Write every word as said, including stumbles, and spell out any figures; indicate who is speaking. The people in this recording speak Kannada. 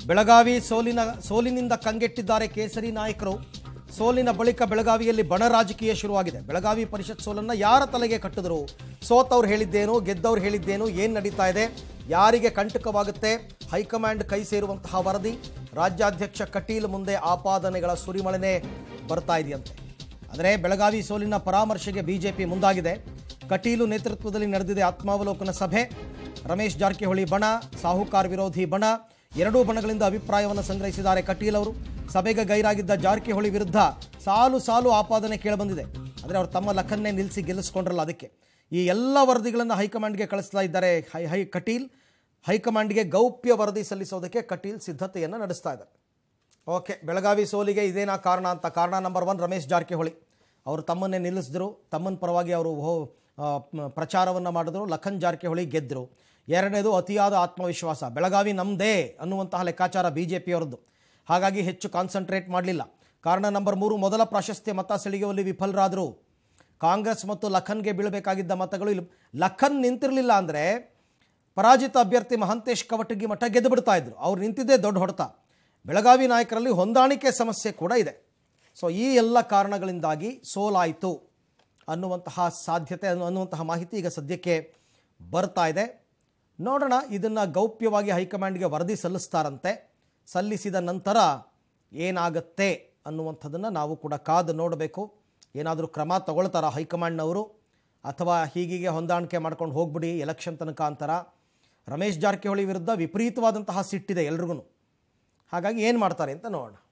Speaker 1: ಬೆಳಗಾವಿ ಸೋಲಿನ ಸೋಲಿನಿಂದ ಕಂಗೆಟ್ಟಿದ್ದಾರೆ ಕೇಸರಿ ನಾಯಕರು. ಸೋಲಿನ ಬಳಿಕ ಬೆಳಗಾವಿಯಲ್ಲಿ ಬಣ ರಾಜಕೀಯ ಶುರುವಾಗಿದೆ. ಬೆಳಗಾವಿ ಪರಿಷತ್ ಸೋಲನ್ನು ಯಾರ ತಲೆಗೆ ಕಟ್ಟಿದ್ರು? ಸೋತವ್ರು ಹೇಳಿದ್ದೇನು, ಗೆದ್ದವ್ರು ಹೇಳಿದ್ದೇನು, ಏನು ನಡೀತಾ ಇದೆ, ಯಾರಿಗೆ ಕಂಟಕವಾಗುತ್ತೆ? ಹೈಕಮಾಂಡ್ ಕೈ ಸೇರುವಂತಹ ವರದಿ. ರಾಜ್ಯಾಧ್ಯಕ್ಷ ಕಟೀಲ್ ಮುಂದೆ ಆಪಾದನೆಗಳ ಸುರಿಮಳೆನೇ ಬರ್ತಾ ಇದೆಯಂತೆ. ಆದರೆ ಬೆಳಗಾವಿ ಸೋಲಿನ ಪರಾಮರ್ಶೆಗೆ ಬಿಜೆಪಿ ಮುಂದಾಗಿದೆ. ಕಟೀಲು ನೇತೃತ್ವದಲ್ಲಿ ನಡೆದಿದೆ ಆತ್ಮಾವಲೋಕನ ಸಭೆ. ರಮೇಶ್ ಜಾರಕಿಹೊಳಿ ಬಣ, ಸಾಹುಕಾರ್ ವಿರೋಧಿ ಬಣ, ಎರಡೂ ಬಣಗಳಿಂದ ಅಭಿಪ್ರಾಯವನ್ನು ಸಂಗ್ರಹಿಸಿದ್ದಾರೆ ಕಟೀಲ್ ಅವರು. ಸಭೆಗೆ ಗೈರಾಗಿದ್ದ ಜಾರಕಿಹೊಳಿ ವಿರುದ್ಧ ಸಾಲು ಸಾಲು ಆಪಾದನೆ ಕೇಳಿಬಂದಿದೆ. ಆದರೆ ಅವರು ತಮ್ಮ ಲಖನ್ನೇ ನಿಲ್ಲಿಸಿ ಗೆಲ್ಲಿಸ್ಕೊಂಡ್ರಲ್ಲ, ಅದಕ್ಕೆ ಈ ಎಲ್ಲ ವರದಿಗಳನ್ನು ಹೈಕಮಾಂಡ್ಗೆ ಕಳಿಸ್ತಾ ಇದ್ದಾರೆ ಹೈ ಹೈ ಕಟೀಲ್. ಹೈಕಮಾಂಡ್ಗೆ ಗೌಪ್ಯ ವರದಿ ಸಲ್ಲಿಸೋದಕ್ಕೆ ಕಟೀಲ್ ಸಿದ್ಧತೆಯನ್ನು ನಡೆಸ್ತಾ ಇದ್ದಾರೆ. ಓಕೆ, ಬೆಳಗಾವಿ ಸೋಲಿಗೆ ಇದೇನಾ ಕಾರಣ ಅಂತ. ಕಾರಣ ನಂಬರ್ ಒನ್, ರಮೇಶ್ ಜಾರಕಿಹೊಳಿ ಅವರು ತಮ್ಮನ್ನೇ ನಿಲ್ಲಿಸಿದ್ರು. ತಮ್ಮನ ಪರವಾಗಿ ಅವರು ಪ್ರಚಾರವನ್ನು ಮಾಡಿದ್ರು. ಲಖನ್ ಜಾರಕಿಹೊಳಿ ಗೆದ್ದರು. ಎರಡನೇದು, ಅತಿಯಾದ ಆತ್ಮವಿಶ್ವಾಸ. ಬೆಳಗಾವಿ ನಮ್ಮದೇ ಅನ್ನುವಂತಹ ಲೆಕ್ಕಾಚಾರ ಬಿ ಜೆ ಪಿಯವರದ್ದು. ಹಾಗಾಗಿ ಹೆಚ್ಚು ಕಾನ್ಸಂಟ್ರೇಟ್ ಮಾಡಲಿಲ್ಲ. ಕಾರಣ ನಂಬರ್ ಮೂರು, ಮೊದಲ ಪ್ರಾಶಸ್ತ್ಯ ಮತ ಸೆಳೆಯುವಲ್ಲಿ ವಿಫಲರಾದರು. ಕಾಂಗ್ರೆಸ್ ಮತ್ತು ಲಖನ್ಗೆ ಬೀಳಬೇಕಾಗಿದ್ದ ಮತಗಳು ಇಲ್ಲಿ ಲಖನ್ ನಿಂತಿರಲಿಲ್ಲ ಅಂದರೆ ಪರಾಜಿತ ಅಭ್ಯರ್ಥಿ ಮಹಂತೇಶ್ ಕವಟಗಿ ಮಠ ಗೆದ್ದು ಬಿಡ್ತಾ ಇದ್ರು. ಅವ್ರು ನಿಂತಿದ್ದೇ ದೊಡ್ಡ ಹೊಡೆತ. ಬೆಳಗಾವಿ ನಾಯಕರಲ್ಲಿ ಹೊಂದಾಣಿಕೆ ಸಮಸ್ಯೆ ಕೂಡ ಇದೆ. ಸೊ ಈ ಎಲ್ಲ ಕಾರಣಗಳಿಂದಾಗಿ ಸೋಲಾಯಿತು ಅನ್ನುವಂತಹ ಸಾಧ್ಯತೆ ಅನ್ನುವಂತಹ ಮಾಹಿತಿ ಈಗ ಸದ್ಯಕ್ಕೆ ಬರ್ತಾ ಇದೆ. ನೋಡೋಣ, ಇದನ್ನು ಗೌಪ್ಯವಾಗಿ ಹೈಕಮಾಂಡ್ಗೆ ವರದಿ ಸಲ್ಲಿಸ್ತಾರಂತೆ. ಸಲ್ಲಿಸಿದ ನಂತರ ಏನಾಗುತ್ತೆ ಅನ್ನುವಂಥದ್ದನ್ನು ನಾವು ಕೂಡ ಕಾದು ನೋಡಬೇಕು. ಏನಾದರೂ ಕ್ರಮ ತಗೊಳ್ತಾರ ಹೈಕಮಾಂಡ್ನವರು, ಅಥವಾ ಹೀಗೀಗೆ ಹೊಂದಾಣಿಕೆ ಮಾಡ್ಕೊಂಡು ಹೋಗ್ಬಿಡಿ ಎಲೆಕ್ಷನ್ ತನಕ ಅಂತಾರ. ರಮೇಶ್ ಜಾರಕಿಹೊಳಿ ವಿರುದ್ಧ ವಿಪರೀತವಾದಂತಹ ಸಿಟ್ಟಿದೆ ಎಲ್ರಿಗೂ. ಹಾಗಾಗಿ ಏನು ಮಾಡ್ತಾರೆ ಅಂತ ನೋಡೋಣ.